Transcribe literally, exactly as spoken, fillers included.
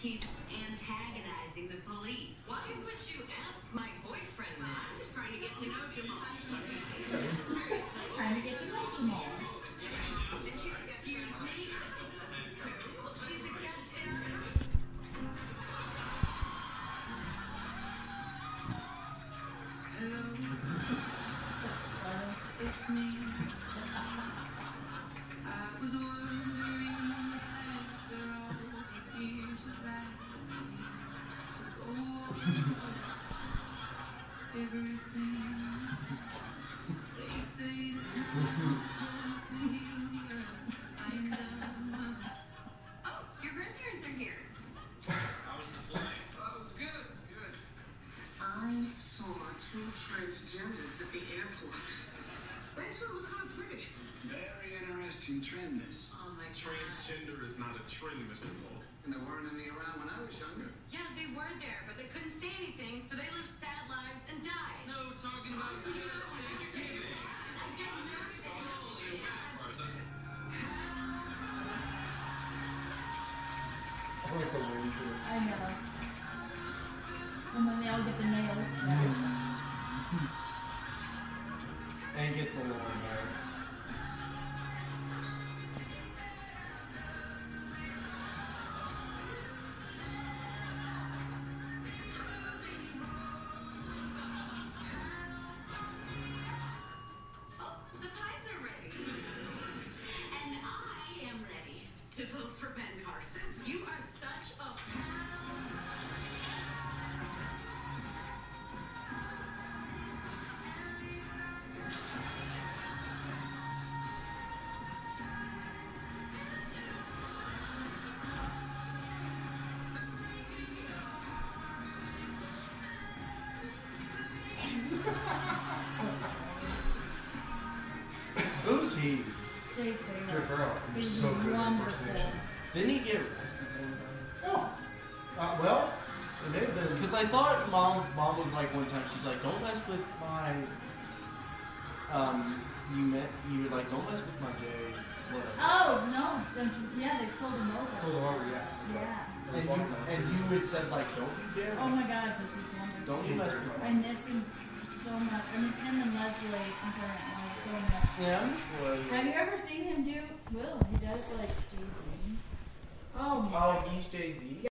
keep antagonizing the police. Why would you ask my boyfriend that? I'm just trying to get to know Jamal. Trying to get to know Jamal. Excuse me? She's a guest in our group. Hello. It's me. I was wondering after all these years of life to go over everything. They say that supposed to heal you. I ain't done. Oh, your grandparents are here. How was the flight? Oh, it was good, good. I saw two transgenders at the airport. They still look kind of pretty. Very interesting trend, this. Oh my God. Transgender is not a trend, Mister Paul. And there weren't any around when I was younger. Yeah, they were there, but they couldn't say anything, so they lived sad lives and died. No, talking about the I like the wind too. I know. And when they all get the nails. And it gets the long hair. Oh, the pies are ready. And I am ready to vote for Ben Carson. You are such a... Who's he? Jay Jay Farrell. Farrell. He's He's so good at wonderful. impersonations. Didn't he get arrested one time? Oh. Uh, well, it may have been. Because I thought mom mom was like one time, she's like, don't mess with my, um, you met, you were like, don't mess with my Jay, whatever. Oh, no. Don't you, yeah, they pulled him over. Pulled him over, yeah. Yeah. And you, and you had said like, don't you dare. Oh my God, this is wonderful. Don't you mess with I miss him so much. I miss him and Leslie. I'm sorry, I so much. Yeah, I'm just like, Have you ever seen him do? Will he does like Jay-Z? Oh my. oh, he's Jay-Z.